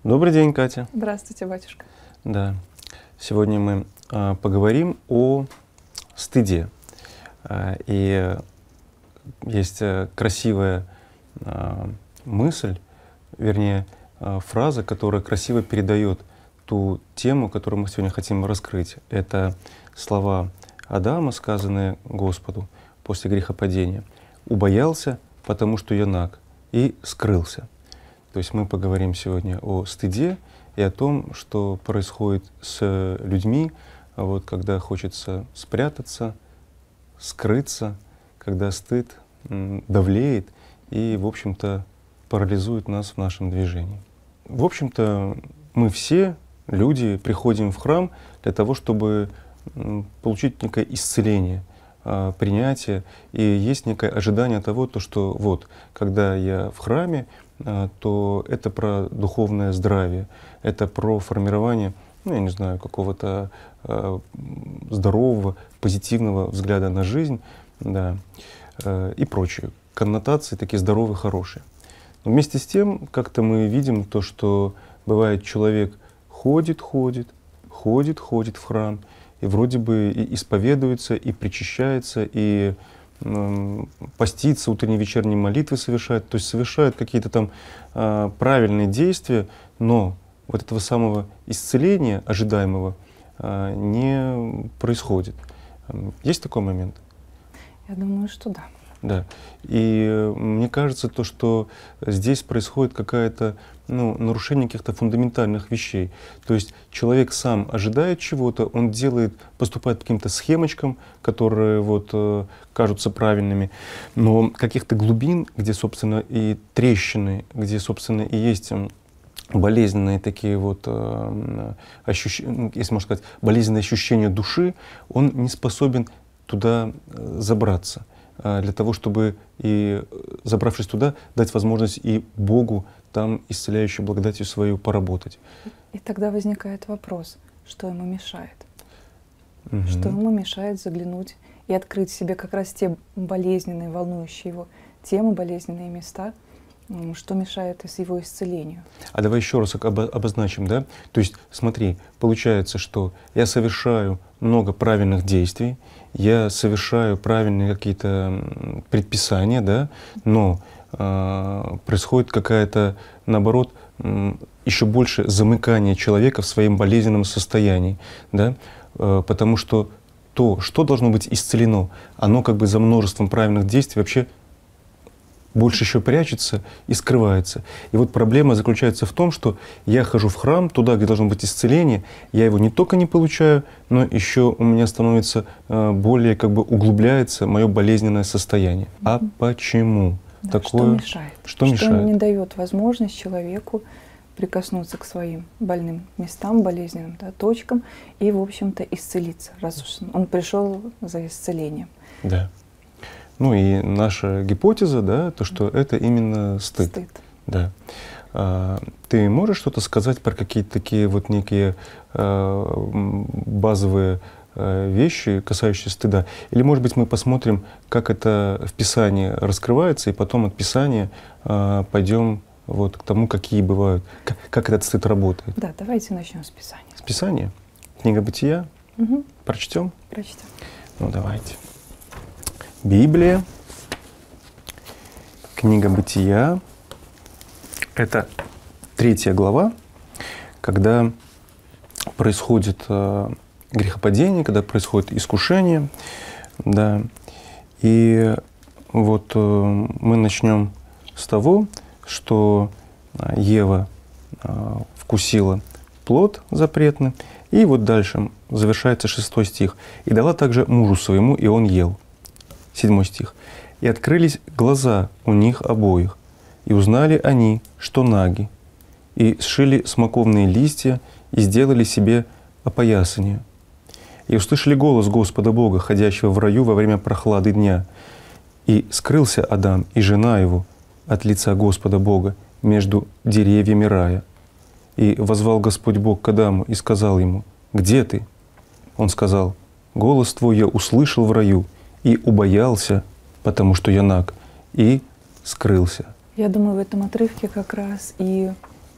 Добрый день, Катя. Здравствуйте, батюшка. Да. Сегодня мы поговорим о стыде. И есть красивая мысль, вернее, фраза, которая красиво передает ту тему, которую мы сегодня хотим раскрыть. Это слова Адама, сказанные Господу после грехопадения. «Убоялся, потому что я наг, и скрылся». То есть мы поговорим сегодня о стыде и о том, что происходит с людьми, когда хочется спрятаться, скрыться, когда стыд давлеет и, в общем-то, парализует нас в нашем движении. В общем-то, мы все, люди, приходим в храм для того, чтобы получить некое исцеление, принятие, и есть некое ожидание того, что вот, когда я в храме, то это про духовное здравие, это про формирование, я не знаю, какого-то здорового, позитивного взгляда на жизнь, да, и прочие коннотации, такие здоровые, хорошие. Но вместе с тем, как-то мы видим то, что бывает, человек ходит в храм, и вроде бы и исповедуется, и причащается, и постится, утренние вечерние молитвы совершает, то есть совершает какие-то там правильные действия, но вот этого самого исцеления ожидаемого не происходит. Есть такой момент? Я думаю, что да. Да. И мне кажется, то, что здесь происходит какое-то нарушение каких-то фундаментальных вещей. То есть человек сам ожидает чего-то, он поступает по каким-то схемочкам, которые кажутся правильными, но каких-то глубин, где, собственно, и трещины, где, собственно, и есть болезненные такие ощущения, если можно сказать, болезненные ощущения души, он не способен туда забраться, для того, чтобы, и забравшись туда, дать возможность и Богу там исцеляющей благодатью свою поработать. И тогда возникает вопрос, что ему мешает? Угу. Что ему мешает заглянуть и открыть себе как раз те болезненные, волнующие его темы, болезненные места, что мешает его исцелению? А давай еще раз обозначим, да? То есть, смотри, получается, что я совершаю много правильных действий, я совершаю правильные какие-то предписания, да, но происходит какая-то, наоборот, еще больше замыкание человека в своем болезненном состоянии, да, потому что то, что должно быть исцелено, оно как бы за множеством правильных действий вообще больше еще прячется и скрывается. И вот проблема заключается в том, что я хожу в храм, туда, где должно быть исцеление, я его не только не получаю, но еще у меня становится более, углубляется мое болезненное состояние. А почему? Да, Такое? Что мешает? Что мешает? не дает возможность человеку прикоснуться к своим больным местам, болезненным, да, точкам и, в общем-то, исцелиться, раз уж он пришел за исцелением. Да. Ну и наша гипотеза, да, то, что это именно стыд. Да. Ты можешь что-то сказать про какие-то такие некие базовые вещи, касающиеся стыда? Или, может быть, мы посмотрим, как это в Писании раскрывается, и потом от Писания пойдем к тому, какие бывают, как этот стыд работает? Да, давайте начнем с Писания. С Писания? Книга Бытия? Угу. Прочтем? Прочтем. Ну, давайте. Библия, книга Бытия, это 3 глава, когда происходит грехопадение, когда происходит искушение, да, и мы начнем с того, что Ева вкусила плод запретный, и дальше завершается 6 стих. «И дала также мужу своему, и он ел». 7 стих. «И открылись глаза у них обоих, и узнали они, что наги, и сшили смоковные листья, и сделали себе опоясание. И услышали голос Господа Бога, ходящего в раю во время прохлады дня. И скрылся Адам и жена его от лица Господа Бога между деревьями рая. И воззвал Господь Бог к Адаму и сказал ему: „Где ты?“ Он сказал: „Голос твой я услышал в раю, и убоялся, потому что я наг, и скрылся“». Я думаю, в этом отрывке как раз и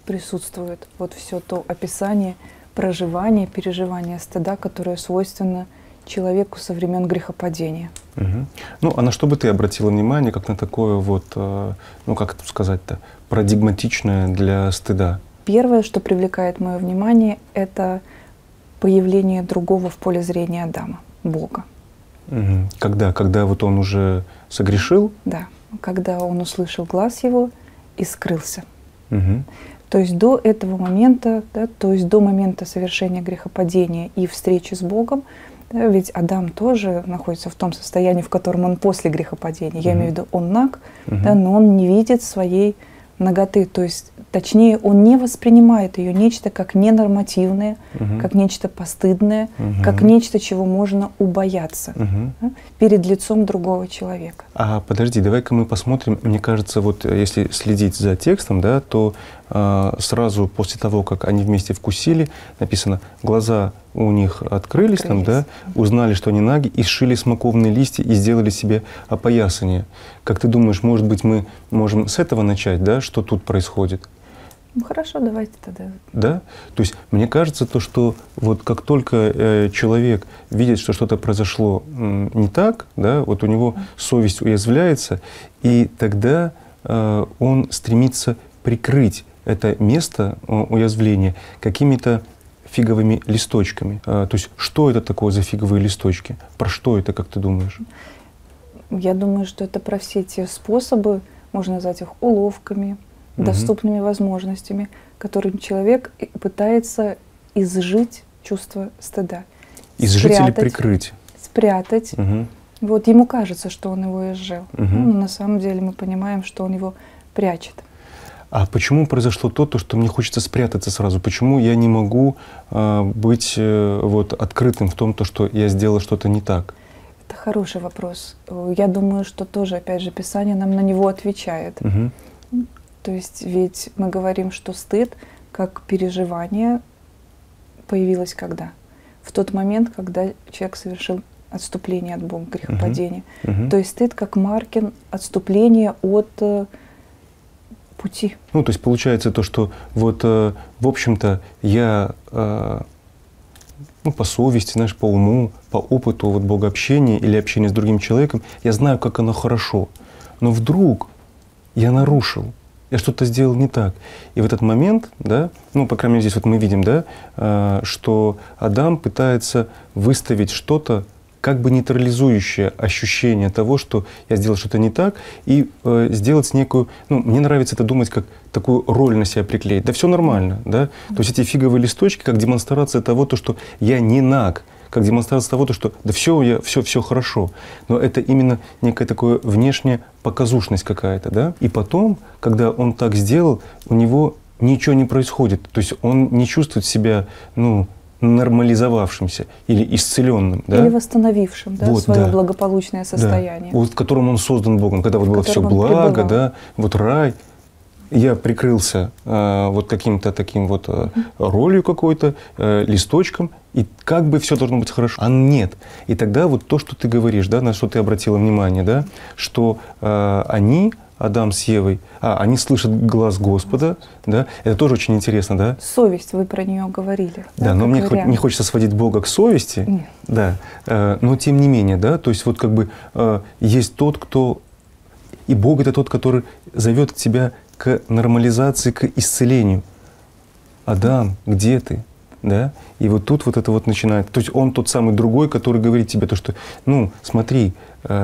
присутствует вот все то описание проживания, переживания стыда, которое свойственно человеку со времен грехопадения. Угу. Ну, а на что бы ты обратила внимание, как на такое вот, ну, как это сказать-то, парадигматичное для стыда? Первое, что привлекает мое внимание, это появление другого в поле зрения Адама, Бога. Угу. Когда вот он уже согрешил? Да, когда он услышал глас его и скрылся. Угу. То есть до этого момента, да, то есть до момента совершения грехопадения и встречи с Богом, да, ведь Адам тоже находится в том состоянии, в котором он после грехопадения. Я имею в виду, он наг, да, но он не видит своей наготы. То есть, точнее, он не воспринимает ее нечто как ненормативное, как нечто постыдное, как нечто, чего можно убояться да, перед лицом другого человека. А подожди, давай-ка мы посмотрим. Мне кажется, вот если следить за текстом, да, то сразу после того, как они вместе вкусили, написано, глаза у них открылись. Там, да, узнали, что они наги, и сшили смоковные листья и сделали себе опоясание. Как ты думаешь, может быть, мы можем с этого начать, да, что тут происходит? Ну хорошо, давайте тогда. Да? То есть мне кажется, то, что вот как только человек видит, что что-то произошло не так, да, вот у него совесть уязвляется, и тогда он стремится прикрыть это место уязвления какими-то фиговыми листочками. То есть что это такое за фиговые листочки? Про что это, как ты думаешь? Я думаю, что это про все те способы, можно назвать их уловками, доступными возможностями, которым человек пытается изжить чувство стыда. Изжить или прикрыть? Спрятать. Вот ему кажется, что он его изжил. Но на самом деле мы понимаем, что он его прячет. А почему произошло то, что мне хочется спрятаться сразу? Почему я не могу быть вот, открытым в том, что я сделал что-то не так? Это хороший вопрос. Я думаю, что тоже, опять же, Писание нам на него отвечает. То есть ведь мы говорим, что стыд как переживание появилось когда? В тот момент, когда человек совершил отступление от Бога, грехопадение. То есть стыд как маркер отступления от пути. Ну, то есть получается то, что вот, в общем-то, я ну, по совести, знаешь, по уму, по опыту вот, богообщения или общения с другим человеком, я знаю, как оно хорошо. Но вдруг я нарушил, я что-то сделал не так. И в этот момент, да, ну, по крайней мере, здесь вот мы видим, да, что Адам пытается выставить что-то, как бы нейтрализующее ощущение того, что я сделал что-то не так, и сделать некую, ну, мне нравится это думать, как такую роль на себя приклеить. Да все нормально, да. То есть эти фиговые листочки, как демонстрация того, то, что я не наг, как демонстрация того, то, что да все хорошо. Но это именно некая такая внешняя показушность какая-то, да. И потом, когда он так сделал, у него ничего не происходит. То есть он не чувствует себя, ну, нормализовавшимся или исцеленным, да? Или восстановившим, да, вот, свое благополучное состояние. Да. Вот в котором он создан Богом, когда вот было все благо, да, вот рай. Я прикрылся вот каким-то таким вот ролью какой-то, листочком, и как бы все должно быть хорошо. А нет. И тогда вот то, что ты говоришь, да, на что ты обратила внимание, да, что они, Адам с Евой, они слышат глаз Господа, да, это тоже очень интересно, да? Совесть, вы про нее говорили. Да, но мне не хочется сводить Бога к совести, нет. Да, но тем не менее, да, то есть вот как бы есть тот, кто, и Бог это тот, который зовет тебя к нормализации, к исцелению. Адам, где ты? Да? И вот тут вот это вот начинает, то есть он тот самый другой, который говорит тебе то, что, ну, смотри,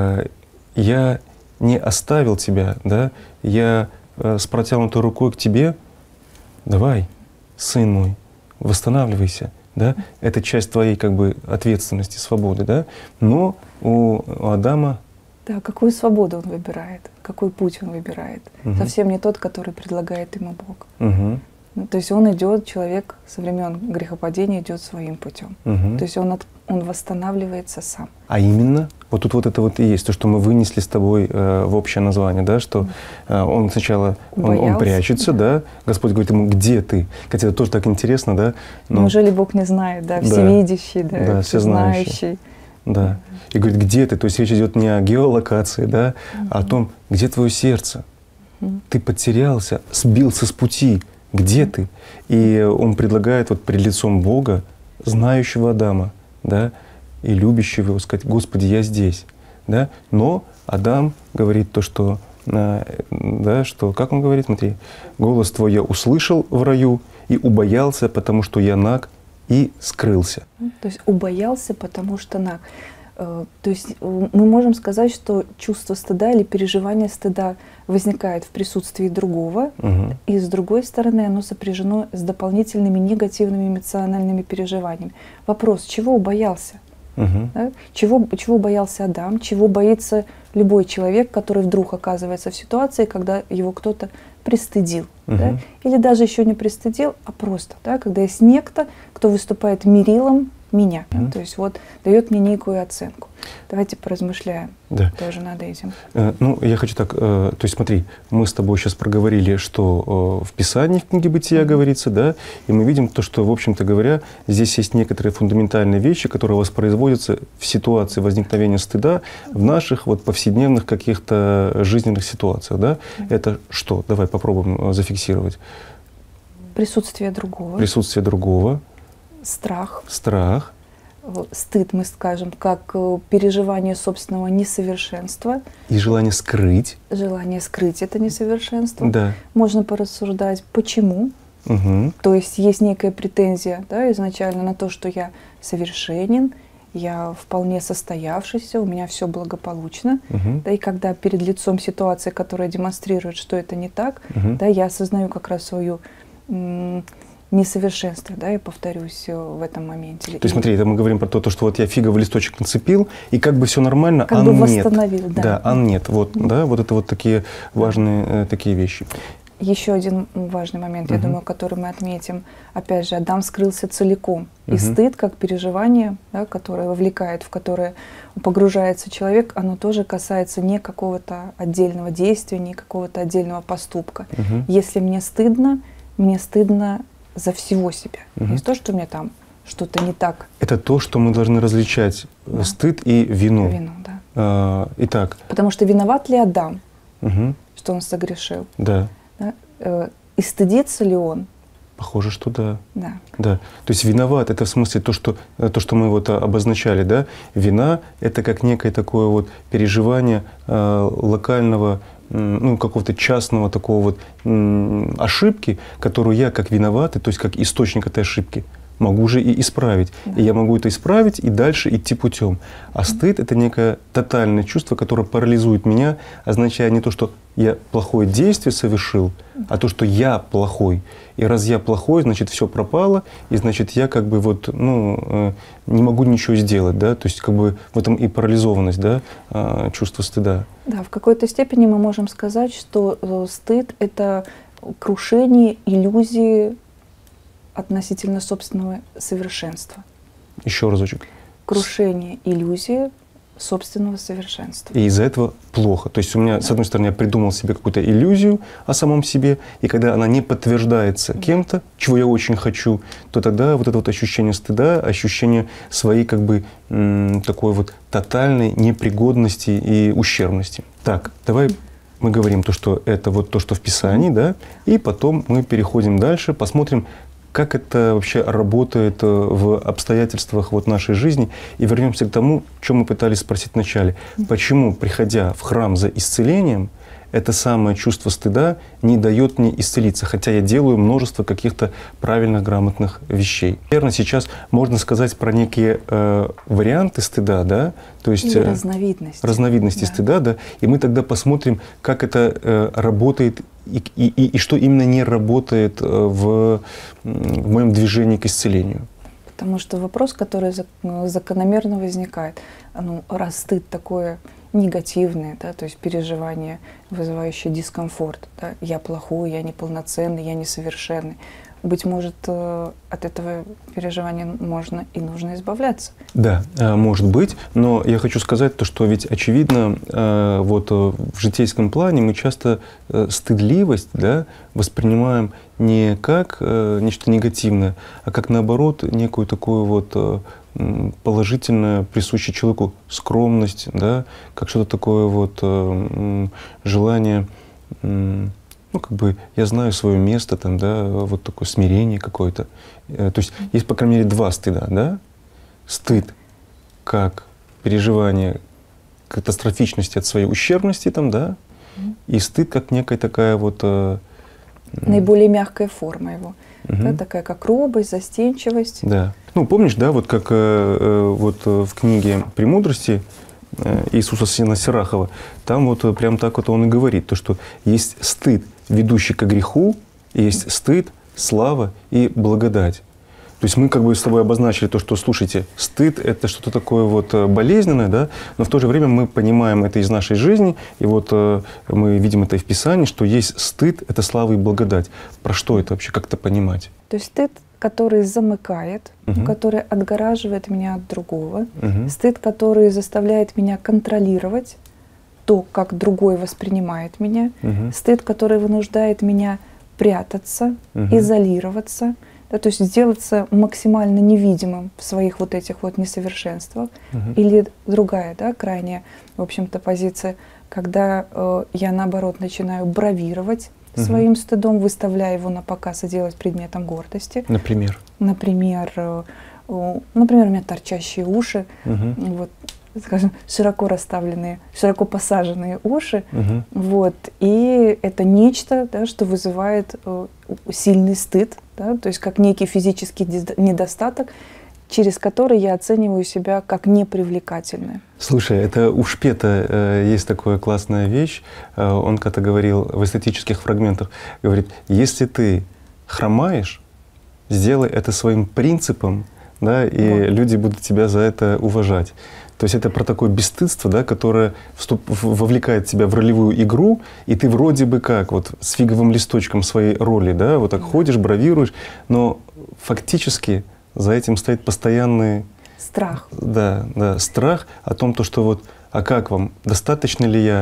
я не оставил тебя, да, я с протянутой рукой к тебе, давай, сын мой, восстанавливайся, да, это часть твоей как бы ответственности, свободы, да, но у Адама… Да, какую свободу он выбирает, какой путь он выбирает, совсем не тот, который предлагает ему Бог. Ну, то есть он идет, человек со времен грехопадения идет своим путем. То есть он восстанавливается сам. А именно, вот тут вот это вот и есть, то, что мы вынесли с тобой в общее название, да, что он сначала, он прячется, да, Господь говорит ему, где ты? Хотя это тоже так интересно, да. Но… Неужели Бог не знает, да, всевидящий, да, всезнающий. Да, и говорит, где ты? То есть речь идет не о геолокации, да, а о том, где твое сердце. Ты потерялся, сбился с пути. где ты? И он предлагает вот перед лицом Бога, знающего Адама, да, и любящего его, сказать: Господи, я здесь. Да? Но Адам говорит то, что, да, что, как он говорит, смотри, голос твой я услышал в раю и убоялся, потому что я наг, и скрылся. То есть убоялся, потому что наг. То есть мы можем сказать, что чувство стыда или переживание стыда возникает в присутствии другого, и с другой стороны оно сопряжено с дополнительными негативными эмоциональными переживаниями. Вопрос: чего убоялся? Да? Чего боялся Адам, чего боится любой человек, который вдруг оказывается в ситуации, когда его кто-то пристыдил. Да? Или даже еще не пристыдил, а просто, да? Когда есть некто, кто выступает мерилом меня, да? То есть вот дает мне некую оценку. Давайте поразмышляем тоже над этим. Ну, я хочу так, то есть смотри, мы с тобой сейчас проговорили, что в Писании, в книге Бытия говорится, да, и мы видим то, что, в общем-то говоря, здесь есть некоторые фундаментальные вещи, которые воспроизводятся в ситуации возникновения стыда в наших вот повседневных каких-то жизненных ситуациях, да. Это что? Давай попробуем зафиксировать. Присутствие другого. Присутствие другого. Страх. Страх. Стыд, мы скажем, как переживание собственного несовершенства. И желание скрыть. Желание скрыть это несовершенство. Да. Можно порассуждать, почему. То есть есть некая претензия, да, изначально на то, что я совершенен, я вполне состоявшийся, у меня все благополучно. Да, и когда перед лицом ситуации, которая демонстрирует, что это не так, да, я осознаю как раз свою несовершенство, да, я повторюсь в этом моменте. То есть смотри, это мы говорим про то, что вот я фиговый листочек нацепил, и как бы все нормально, как бы восстановил, нет. Да, нет. Вот, да, вот это вот такие важные такие вещи. Еще один важный момент, я думаю, который мы отметим. Опять же, Адам скрылся целиком. И стыд, как переживание, да, которое вовлекает, в которое погружается человек, оно тоже касается не какого-то отдельного действия, не какого-то отдельного поступка. Если мне стыдно за всего себя. Не то, что мне там что-то не так. Это то, что мы должны различать стыд и вину. Вину, да. Итак. Потому что виноват ли Адам, что он согрешил? Да. И стыдится ли он? Похоже, что да. Да. Да. То есть виноват — это в смысле то, что мы вот обозначали, да? Вина — это как некое такое вот переживание локального, ну, какого-то частного такого вот ошибки, которую я как виноватый, то есть как источник этой ошибки, могу же и исправить. И я могу это исправить и дальше идти путем. А стыд — это некое тотальное чувство, которое парализует меня, означая не то, что я плохое действие совершил, а то, что я плохой. И раз я плохой, значит, все пропало, и значит, я как бы вот, ну, не могу ничего сделать, да, то есть как бы в этом и парализованность, да, чувство стыда. Да, в какой-то степени мы можем сказать, что стыд — это крушение иллюзии относительно собственного совершенства. Еще разочек. Крушение иллюзии собственного совершенства. И из-за этого плохо. То есть у меня, с одной стороны, я придумал себе какую-то иллюзию о самом себе, и когда она не подтверждается кем-то, чего я очень хочу, то тогда вот это вот ощущение стыда, ощущение своей как бы такой вот тотальной непригодности и ущербности. Так, давай мы говорим то, что это вот то, что в Писании, да, и потом мы переходим дальше, посмотрим, как это вообще работает в обстоятельствах вот нашей жизни. И вернемся к тому, что мы пытались спросить вначале. Почему, приходя в храм за исцелением, это самое чувство стыда не дает мне исцелиться, хотя я делаю множество каких-то правильных, грамотных вещей. Наверное, сейчас можно сказать про некие варианты стыда, да? То есть разновидности стыда, да? И мы тогда посмотрим, как это работает и что именно не работает в моем движении к исцелению. Потому что вопрос, который закономерно возникает, ну, раз стыд такое негативное, да, то есть переживание, вызывающее дискомфорт, да, я плохой, я неполноценный, я несовершенный. Быть может, от этого переживания можно и нужно избавляться. Да, может быть, но я хочу сказать то, что ведь очевидно, вот в житейском плане мы часто стыдливость, да, воспринимаем не как нечто негативное, а как наоборот некую такую вот положительное, присущее человеку скромность, да, как что-то такое вот желание ну, как бы я знаю свое место, там, да, вот такое смирение какое-то. То есть есть, по крайней мере, два стыда, да? Стыд как переживание катастрофичности от своей ущербности, там, да? И стыд как некая такая вот… наиболее мягкая форма его. Да, такая как робость, застенчивость. Да. Ну, помнишь, да, вот как вот в книге «Премудрости» Иисуса Сына Сирахова, там вот прям так вот он и говорит, то, что есть стыд, ведущий к греху, и есть стыд, слава и благодать. То есть мы как бы с тобой обозначили то, что, слушайте, стыд — это что-то такое вот болезненное, да, но в то же время мы понимаем это из нашей жизни, и вот мы видим это и в Писании, что есть стыд — это слава и благодать. Про что это вообще, как это понимать? То есть стыд, который замыкает, который отгораживает меня от другого, стыд, который заставляет меня контролировать то, как другой воспринимает меня, стыд, который вынуждает меня прятаться, изолироваться, да, то есть сделаться максимально невидимым в своих вот этих вот несовершенствах. Или другая, да, крайняя, в общем-то, позиция, когда я, наоборот, начинаю бравировать своим стыдом, выставляя его на показ и делать предметом гордости. Например? Например, у меня торчащие уши, вот, скажем, широко расставленные, широко посаженные уши, вот, и это нечто, да, что вызывает сильный стыд, да, то есть как некий физический недостаток, через который я оцениваю себя как непривлекательную. Слушай, это у Шпета есть такая классная вещь, он как-то говорил в эстетических фрагментах, говорит, если ты хромаешь, сделай это своим принципом, да, и люди будут тебя за это уважать. То есть это про такое бесстыдство, да, которое вовлекает тебя в ролевую игру, и ты вроде бы как вот с фиговым листочком своей роли, да, вот так ходишь, бравируешь, но фактически за этим стоит постоянный страх. Да, да, страх о том, то, что вот, а как вам, достаточно ли я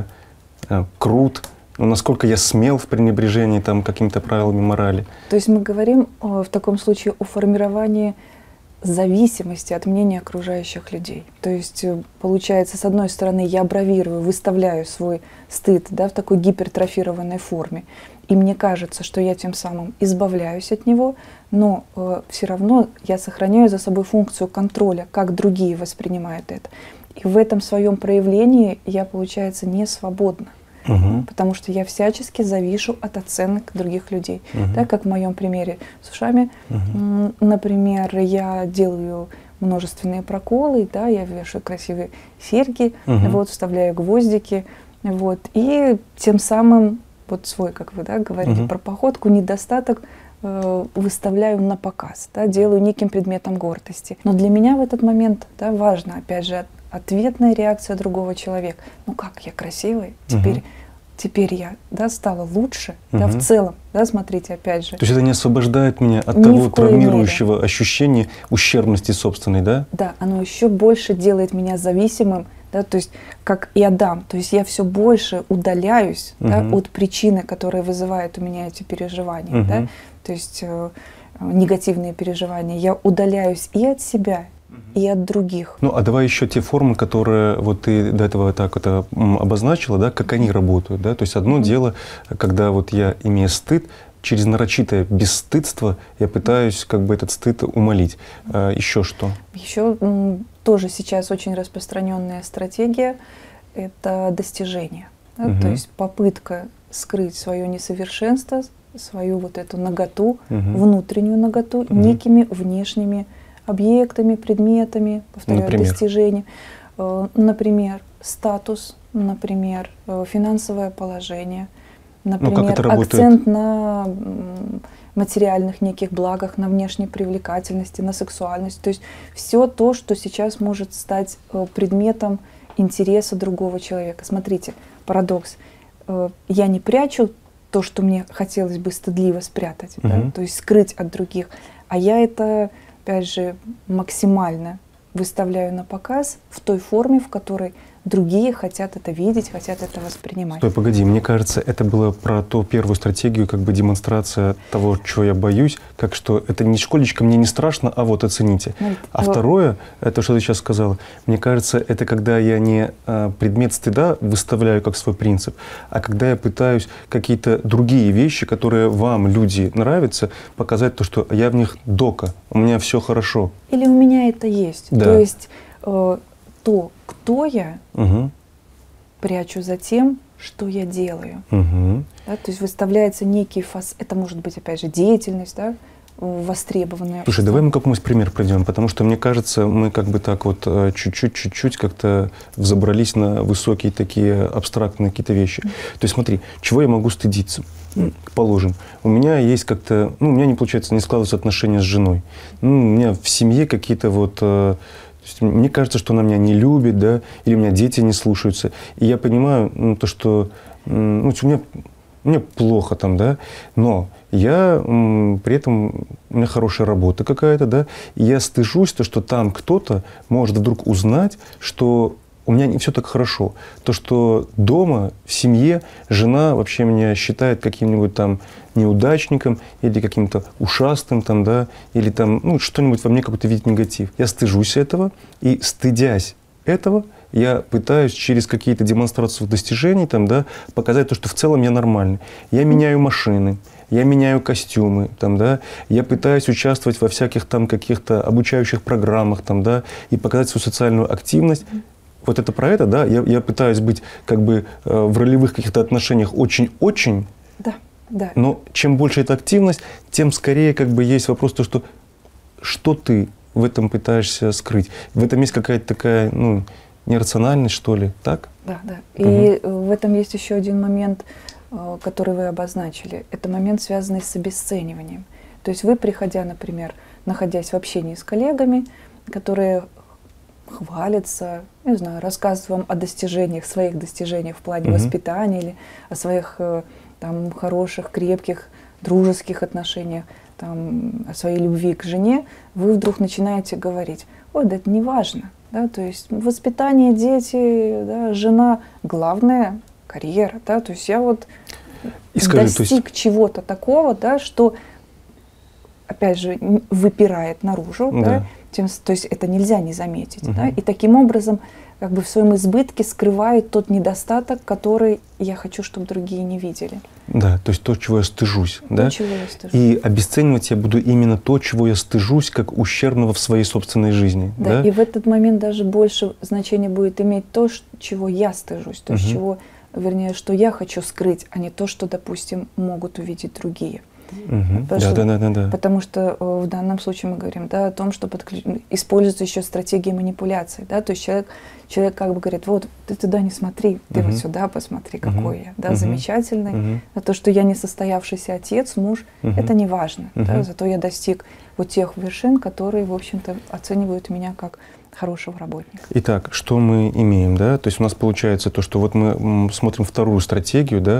крут, насколько я смел в пренебрежении там какими-то правилами морали. То есть мы говорим в таком случае о формировании зависимости от мнения окружающих людей. То есть получается, с одной стороны, я бравирую, выставляю свой стыд, да, в такой гипертрофированной форме, и мне кажется, что я тем самым избавляюсь от него, но все равно я сохраняю за собой функцию контроля, как другие воспринимают это. И в этом своем проявлении я, получается, не свободна. Потому что я всячески завишу от оценок других людей. Так как в моем примере с ушами, например, я делаю множественные проколы, да, я вешаю красивые серьги, вот, вставляю гвоздики, вот, и тем самым вот свой, как вы, да, говорили про походку, недостаток выставляю на показ, да, делаю неким предметом гордости. Но для меня в этот момент, да, важно, опять же, ответная реакция другого человека. Ну как, я красивая, теперь я, да, стала лучше, да, в целом, да, смотрите, опять же. То есть это не освобождает меня от того травмирующего ощущения ущербности собственной, да? Да, оно еще больше делает меня зависимым, да, то есть как и Адам, то есть я все больше удаляюсь, да, от причины, которая вызывает у меня эти переживания, да, то есть негативные переживания, я удаляюсь и от себя, и от других. Ну, а давай еще те формы, которые вот ты до этого так это обозначила, да, как они работают, да? То есть одно дело, когда вот я, имея стыд, через нарочитое бесстыдство я пытаюсь как бы этот стыд умалить. Еще что? Еще тоже сейчас очень распространенная стратегия – это достижение. Да? То есть попытка скрыть свое несовершенство, свою вот эту наготу, внутреннюю наготу, некими внешними объектами, предметами, повторяю, достижения. Например, статус, например, финансовое положение, например, акцент на материальных неких благах, на внешней привлекательности, на сексуальности. То есть все то, что сейчас может стать предметом интереса другого человека. Смотрите, парадокс. Я не прячу то, что мне хотелось бы стыдливо спрятать, да, то есть скрыть от других, а я это, опять же, максимально выставляю на показ в той форме, в которой другие хотят это видеть, хотят это воспринимать. Стой, погоди, мне кажется, это было про ту первую стратегию, как бы демонстрация того, чего я боюсь, как что это не школечка, мне не страшно, а вот оцените. А второе, это что ты сейчас сказала, мне кажется, это когда я не предмет стыда выставляю как свой принцип, а когда я пытаюсь какие-то другие вещи, которые вам, люди, нравятся, показать то, что я в них дока, у меня все хорошо. Или у меня это есть. Да. То есть то, кто я, прячу за тем, что я делаю. Да, то есть выставляется некий это может быть, опять же, деятельность, да, востребованная. Слушай, давай мы какой-нибудь пример пройдем, потому что, мне кажется, мы как бы так вот чуть-чуть как-то взобрались на высокие такие абстрактные какие-то вещи. То есть смотри, чего я могу стыдиться? Положим, у меня есть как-то, у меня не получается, не складываются отношения с женой. У меня в семье какие-то вот... Мне кажется, что она меня не любит, да, или у меня дети не слушаются. И я понимаю, то, что мне плохо там, да, но я при этом, у меня хорошая работа какая-то, да, и я стыжусь, то, что там кто-то может вдруг узнать, что у меня не все так хорошо. То, что дома, в семье, жена вообще меня считает каким-нибудь там неудачником или каким-то ушастым, там, да, или там, что-нибудь во мне какой-то видит негатив. Я стыжусь этого, и стыдясь этого, я пытаюсь через какие-то демонстрации достижений там, да, показать то, что в целом я нормальный. Я меняю машины, я меняю костюмы, там, да, я пытаюсь участвовать во всяких там каких-то обучающих программах, там, да, и показать свою социальную активность. Вот это про это, да, я пытаюсь быть как бы в ролевых каких-то отношениях очень-очень, да. Но чем больше эта активность, тем скорее как бы есть вопрос, то, что ты в этом пытаешься скрыть. В этом есть какая-то такая, нерациональность, что ли, так? Да. И в этом есть еще один момент, который вы обозначили. Это момент, связанный с обесцениванием. То есть вы, приходя, например, находясь в общении с коллегами, которые хвалятся, не знаю, рассказывают вам о достижениях, своих достижениях в плане воспитания или о своих там хороших, крепких, дружеских отношениях, там, о своей любви к жене, вы вдруг начинаете говорить: ой, да это не важно, да, то есть воспитание, дети, да, жена, главное карьера, да, то есть я вот достиг чего-то такого, да, что, опять же, выпирает наружу, да, то есть это нельзя не заметить, да, и таким образом как бы в своем избытке скрывает тот недостаток, который я хочу, чтобы другие не видели. Да, то есть то, чего я стыжусь. То, чего я стыжусь. И обесценивать я буду именно то, чего я стыжусь, как ущербного в своей собственной жизни. Да, и в этот момент даже больше значения будет иметь то, чего я стыжусь, то есть чего, вернее, что я хочу скрыть, а не то, что, допустим, могут увидеть другие. Потому что в данном случае мы говорим, да, о том, что используется еще стратегия манипуляции. Да, то есть человек как бы говорит: вот ты туда не смотри, ты вот сюда посмотри, какой я, да, замечательный. А то, что я не состоявшийся отец, муж, это не важно. Да, зато я достиг вот тех вершин, которые, в общем-то, оценивают меня как хорошего работника. Итак, что мы имеем, да? То есть у нас получается то, что вот мы смотрим вторую стратегию, да,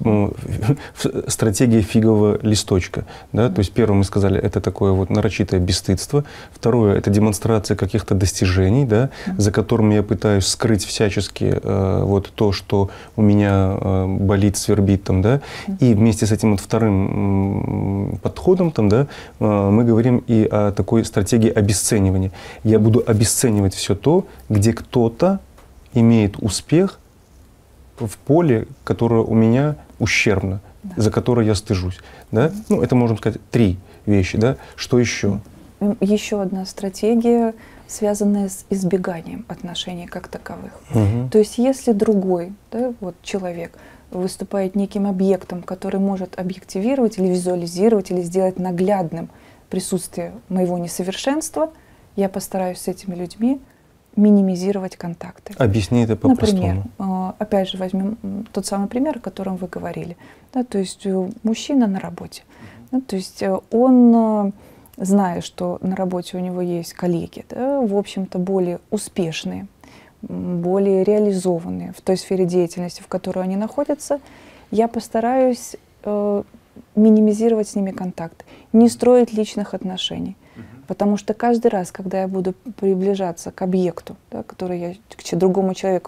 стратегия фигового листочка, да, то есть первое мы сказали, это такое вот нарочитое бесстыдство, второе это демонстрация каких-то достижений, да, за которыми я пытаюсь скрыть всячески вот то, что у меня болит, свербит там, да, и вместе с этим вот вторым подходом там, да, мы говорим и о такой стратегии обесценивания. Я буду обесценивать все то, где кто-то имеет успех в поле, которое у меня ущербно, за которое я стыжусь. Да? Это, можно сказать, 3 вещи. Да? Что еще? Еще одна стратегия, связанная с избеганием отношений как таковых. То есть если другой, да, вот человек выступает неким объектом, который может объективировать или визуализировать, или сделать наглядным присутствие моего несовершенства, я постараюсь с этими людьми минимизировать контакты. Объясни это по-простому. Например, опять же возьмем тот самый пример, о котором вы говорили. Да, то есть мужчина на работе. Да, то есть он, зная, что на работе у него есть коллеги, да, в общем-то более успешные, более реализованные в той сфере деятельности, в которой они находятся, я постараюсь минимизировать с ними контакт, не строить личных отношений. Потому что каждый раз, когда я буду приближаться к объекту, да, к другому человеку,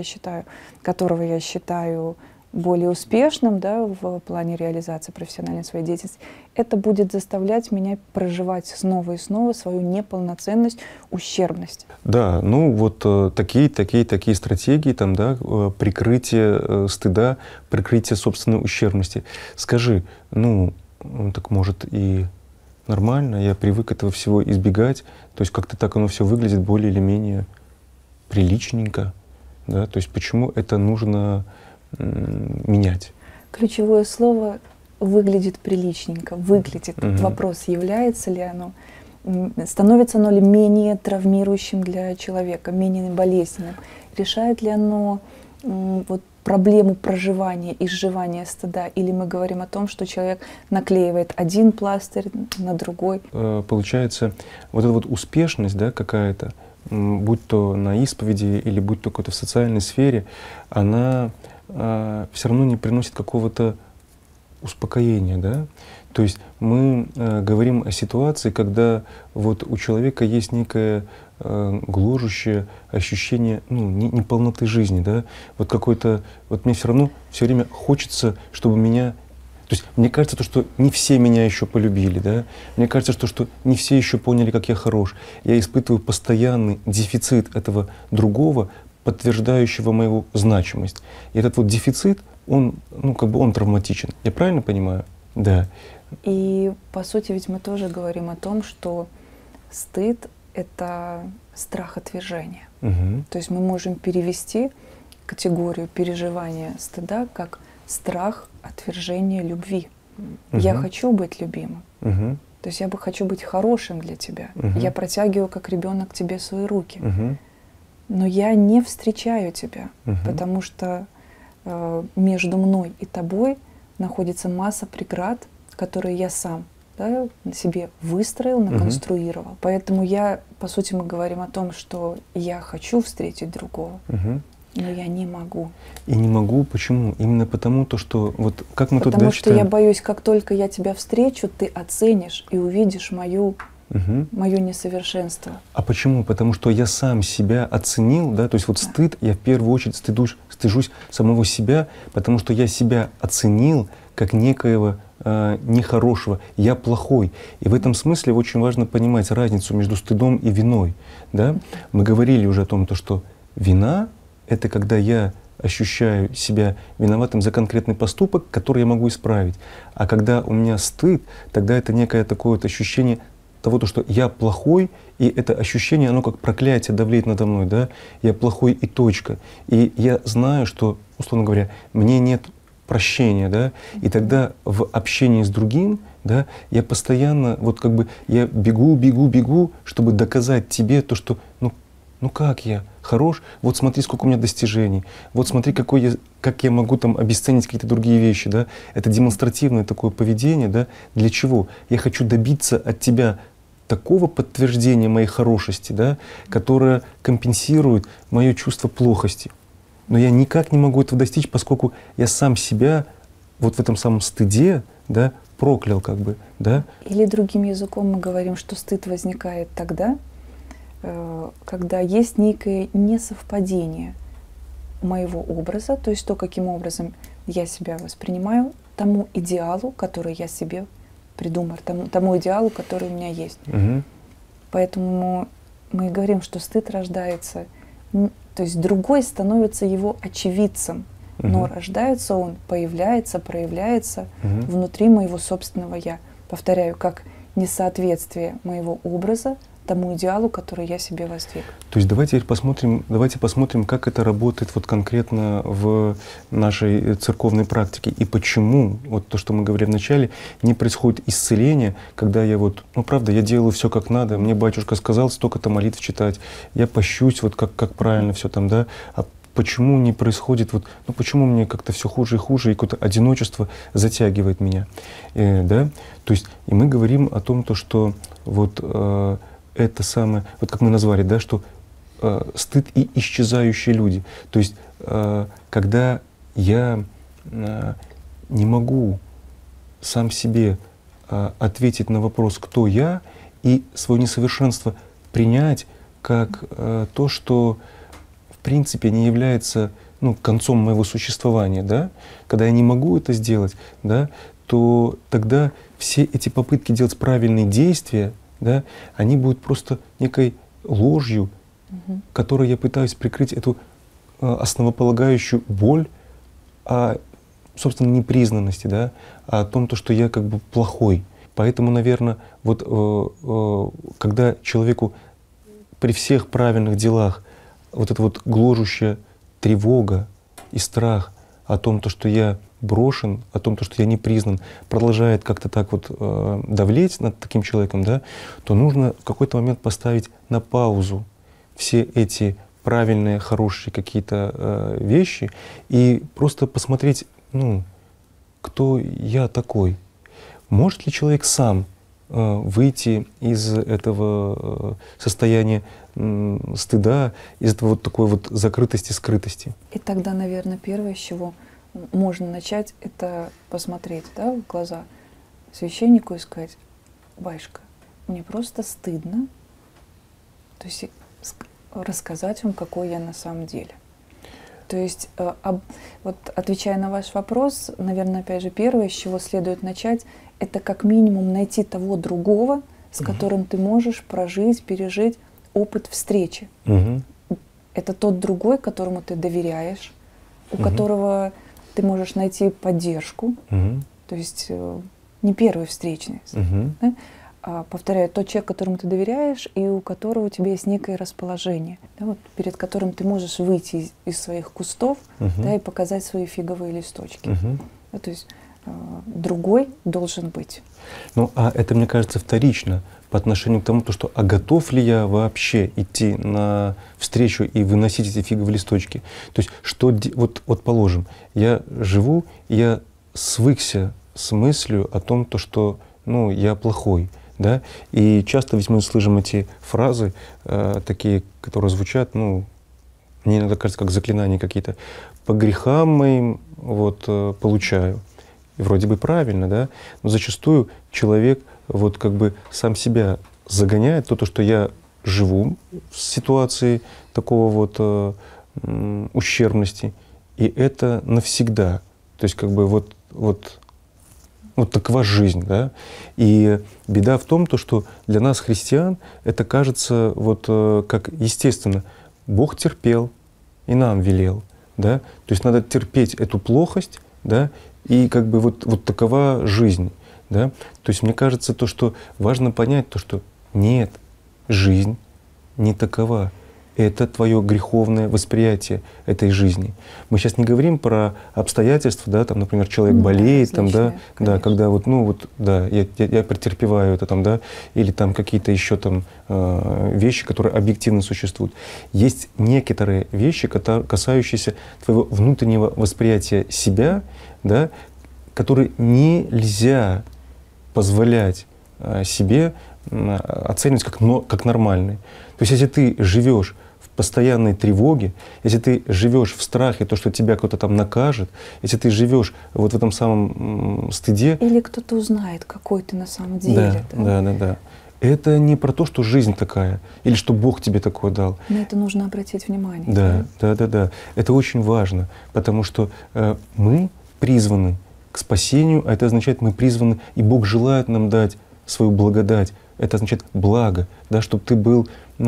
которого я считаю более успешным, да, в плане реализации профессиональной своей деятельности, это будет заставлять меня проживать снова и снова свою неполноценность, ущербность. Да, ну вот такие стратегии, там, да, прикрытие стыда, прикрытие собственной ущербности. Скажи, ну, так может и нормально, я привык этого всего избегать, то есть как-то так оно все выглядит более или менее приличненько, да, то есть почему это нужно менять? Ключевое слово выглядит приличненько, выглядит. Вопрос, является ли оно, становится оно ли менее травмирующим для человека, менее болезненным, решает ли оно вот проблему проживания, изживания стыда, или мы говорим о том, что человек наклеивает один пластырь на другой. Получается, вот эта вот успешность, да, какая-то, будь то на исповеди или будь то какой-то в социальной сфере, она все равно не приносит какого-то успокоения, да? То есть мы говорим о ситуации, когда вот у человека есть некое гложущее ощущение, ну, неполноты жизни, да? Вот какой-то, вот мне все равно все время хочется, чтобы меня, то есть мне кажется, то, что не все меня еще полюбили, да? Мне кажется, что не все еще поняли, как я хорош. Я испытываю постоянный дефицит этого другого, подтверждающего мою значимость. И этот вот дефицит, он, ну, как бы он травматичен. Я правильно понимаю? Да. И по сути ведь мы тоже говорим о том, что стыд — это страх отвержения. То есть мы можем перевести категорию переживания стыда как страх отвержения любви. Я хочу быть любимым. То есть я хочу быть хорошим для тебя. Я протягиваю как ребенок к тебе свои руки. Но я не встречаю тебя, потому что между мной и тобой находится масса преград, которые я сам, да, на себе выстроил, наконструировал. Поэтому по сути, мы говорим о том, что я хочу встретить другого, но я не могу. И не могу, почему? Именно потому, что вот как мы тут Потому дальше что я боюсь, как только я тебя встречу, ты оценишь и увидишь мое несовершенство. А почему? Потому что я сам себя оценил, да, то есть вот стыд, я в первую очередь стыжусь самого себя, потому что я себя оценил как некоего нехорошего, я плохой. И в этом смысле очень важно понимать разницу между стыдом и виной. Да? Мы говорили уже о том, что вина — это когда я ощущаю себя виноватым за конкретный поступок, который я могу исправить. А когда у меня стыд, тогда это некое такое вот ощущение того, что я плохой, и это ощущение, оно как проклятие давлеет надо мной, да, я плохой и точка. И я знаю, что, условно говоря, мне нет прощения, да, и тогда в общении с другим, да, я постоянно, вот как бы, я бегу, чтобы доказать тебе то, что, ну как я хорош, вот смотри, сколько у меня достижений, вот смотри, как я могу там обесценить какие-то другие вещи, да, это демонстративное такое поведение, да, для чего? Я хочу добиться от тебя такого подтверждения моей хорошести, да, которое компенсирует мое чувство плохости. Но я никак не могу этого достичь, поскольку я сам себя вот в этом самом стыде, да, проклял как бы, да. Или другим языком мы говорим, что стыд возникает тогда, когда есть некое несовпадение моего образа, то есть то, каким образом я себя воспринимаю, тому идеалу, который я себе придумал, тому идеалу, который у меня есть. Поэтому мы и говорим, что стыд рождается, то есть другой становится его очевидцем, но рождается он, появляется, проявляется внутри моего собственного «я». Повторяю, как несоответствие моего образа тому идеалу, который я себе воздвиг. То есть давайте посмотрим, как это работает вот конкретно в нашей церковной практике и почему, вот то, что мы говорили вначале, не происходит исцеление, когда я вот, ну правда, я делаю все как надо, мне батюшка сказал столько-то молитв читать, я пощусь, вот как правильно все там, да, а почему не происходит, вот, ну почему мне как-то все хуже и хуже, и какое-то одиночество затягивает меня, да, то есть и мы говорим о том, что вот это самое, вот как мы назвали, да, что стыд и исчезающие люди. То есть, когда я не могу сам себе ответить на вопрос, кто я, и свое несовершенство принять как то, что в принципе не является концом моего существования, да? Когда я не могу это сделать, да, то тогда все эти попытки делать правильные действия, да, они будут просто некой ложью, которой я пытаюсь прикрыть эту основополагающую боль о, собственно, непризнанности, да, о том, что я как бы плохой. Поэтому, наверное, вот когда человеку при всех правильных делах вот эта вот гложущая тревога и страх о том, что я брошен, о том, что я не признан, продолжает как-то так вот давлеть над таким человеком, да, то нужно в какой-то момент поставить на паузу все эти правильные, хорошие какие-то вещи и просто посмотреть, кто я такой. Может ли человек сам выйти из этого состояния стыда, из этого вот такой вот закрытости, скрытости? И тогда, наверное, первое, с чего можно начать, это посмотреть, да, в глаза священнику и сказать: батюшка, мне просто стыдно, то есть рассказать вам, какой я на самом деле. То есть, вот отвечая на ваш вопрос, наверное, опять же, первое, с чего следует начать, это как минимум найти того другого, с которым ты можешь прожить, пережить опыт встречи. Это тот другой, которому ты доверяешь, у которого ты можешь найти поддержку, то есть не первый встречный. Да? Повторяю, тот человек, которому ты доверяешь, и у которого у тебя есть некое расположение, да, вот, перед которым ты можешь выйти из своих кустов, да, и показать свои фиговые листочки. Да, то есть другой должен быть. Ну, а это, мне кажется, вторично по отношению к тому, что готов ли я вообще идти на встречу и выносить эти фиговые листочки. То есть, вот положим, я живу, я свыкся с мыслью о том, что я плохой. Да? И часто ведь мы слышим эти фразы, такие, которые звучат, мне иногда кажется, как заклинания какие-то. По грехам моим получаю. И вроде бы правильно, да? Но зачастую человек как бы сам себя загоняет, то, что я живу в ситуации такого ущербности, и это навсегда. То есть как бы вот такова жизнь, да? И беда в том, что для нас, христиан, это кажется как естественно. Бог терпел и нам велел, да? То есть надо терпеть эту плохость, да? И как бы вот такова жизнь, да? То есть мне кажется, что важно понять что нет, жизнь не такова. Это твое греховное восприятие этой жизни. Мы сейчас не говорим про обстоятельства, да, там, например, человек болеет, там, да, когда я претерпеваю это, там, да, или там какие-то еще там вещи, которые объективно существуют. Есть некоторые вещи, касающиеся твоего внутреннего восприятия себя, да, которые нельзя позволять себе оценивать как нормальные. То есть если ты живешь в постоянной тревоге, если ты живешь в страхе, что тебя кто-то там накажет, если ты живешь в этом самом стыде. Или кто-то узнает, какой ты на самом деле. Да. Это не про то, что жизнь такая, или что Бог тебе такое дал. На это нужно обратить внимание. Да. Это очень важно, потому что мы призваны к спасению, а это означает, мы призваны, и Бог желает нам дать свою благодать. Это означает благо, да, чтобы ты был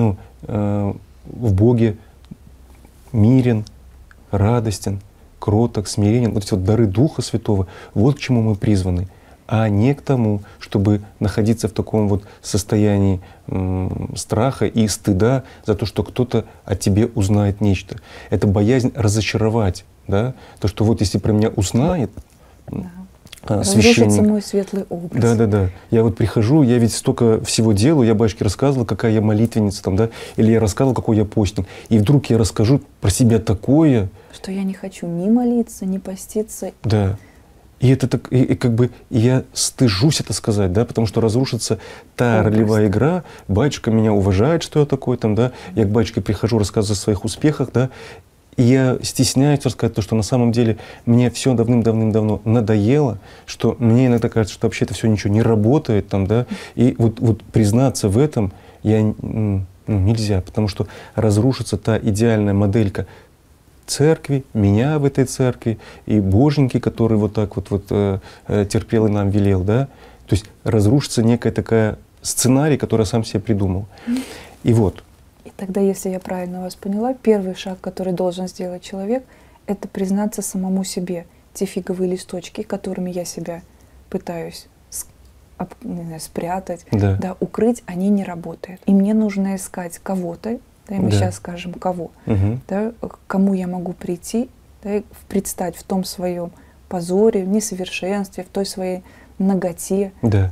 в Боге мирен, радостен, кроток, смиренен. Вот эти дары Духа Святого, вот к чему мы призваны, а не к тому, чтобы находиться в таком состоянии страха и стыда за то, что кто-то о тебе узнает нечто. Это боязнь разочаровать, да, то, что если про меня узнает, священник. Мой светлый образ. Да. Я прихожу, я ведь столько всего делаю, я батюшке рассказывал, какая я молитвенница, там, да, или я рассказывал, какой я постник. И вдруг я расскажу про себя такое. Что я не хочу ни молиться, ни поститься. Да. И это так, и я стыжусь это сказать, да, потому что разрушится та ролевая игра. Батюшка меня уважает, что я такой, там, да. Я к батюшке прихожу, рассказываю о своих успехах, да. И я стесняюсь рассказать то, что на самом деле мне все давным-давным-давно надоело, что мне иногда кажется, что вообще это все ничего не работает там, да, и вот признаться в этом нельзя, потому что разрушится та идеальная моделька церкви, меня в этой церкви и Боженьки, который вот так вот терпел и нам велел, да, то есть разрушится некая такая сценарий, который я сам себе придумал. И вот. И тогда, если я правильно вас поняла, первый шаг, который должен сделать человек, это признаться самому себе те фиговые листочки, которыми я себя пытаюсь спрятать, да, укрыть, они не работают. И мне нужно искать кого-то, да, и мы сейчас скажем кого, да, к кому я могу прийти, да, предстать в том своем позоре, несовершенстве, в той своей наготе. Да.